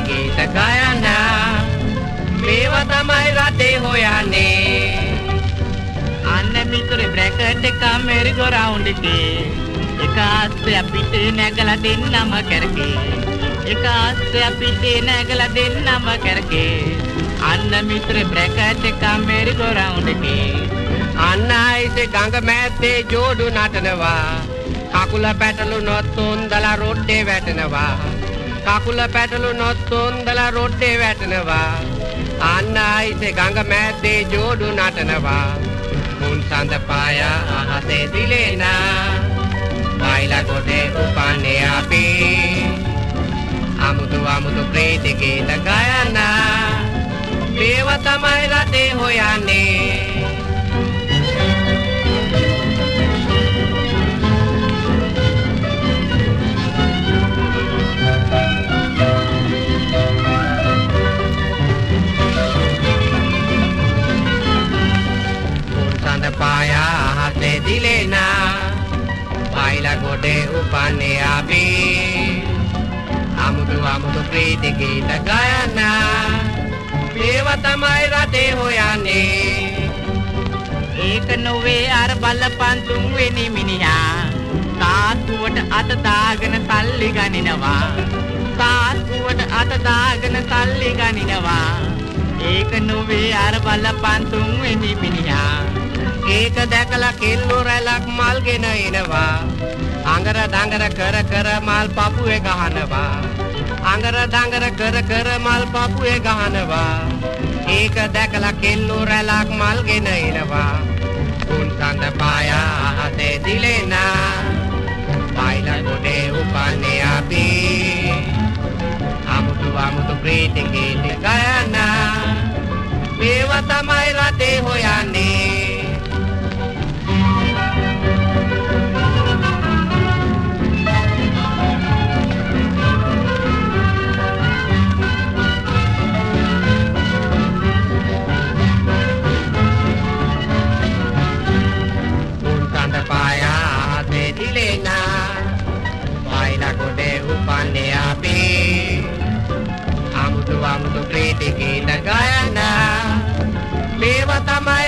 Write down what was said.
ගීත ගායනා මේවා තමයි රටේ හොයන්නේ අන්න මිතුරේ බ්‍රැකට් එක මෙරි ගෝ රවුන්ඩ් එකේ එක ආස්සේ අපිට නැගලා දෙන්නම කරකේ එක ආස්සේ අපිට නැගලා දෙන්නම කරකේ අන්න මිතුරේ බ්‍රැකට් එක මෙරි ගෝ රවුන්ඩ් එකේ අන්න ආයිසේ ගඟ මැද්දේ ජෝඩු නටනවා කකුල පැටළුනොත් උන්දලා රොඩේ වැටෙනවා කකුල පැටළුනොත් උන්දලා රොඩේ වැටෙනවා අන්න ආයිසේ ගඟ මැද්දේ ජෝඩු නටනවා මුන් සඳ පායා අහසේ දිලෙනා බයිලා ගොඩේ උපන්නේ අපි අමුතු අමුතු ප්‍රීති ගීත ගායනා මේවා තමයි රටේ හොයන්නේ Paaya hase dilena baila gode upane abi amudu amudu preeti geeta gayana mewa tamai rate hoyane ek nove ar balapan tunweni miniha taatuwata ata daagana talli ganinawa taatuwata ata daagana talli ganinawa ek nove ar balapan tunweni miniha ඒක දැකලා කෙල්ලෝ රැලක් මල්ගෙන එනවා අඟර දඟර කර කර මල් පපුවේ ගහනවා අඟර දඟර කර කර මල් පපුවේ ගහනවා ඒක දැකලා කෙල්ලෝ රැලක් මල්ගෙන එනවා උන් සඳ පායා අහසේ දිලෙනා බයිලා ගොඩේ උපන්නේ අපි අමුතු අමුතු ප්‍රීති ගීත ගායනා මේවා තමයි රටේ හොයන්නේ amutu amutu preeti geeta gayana mewa tamai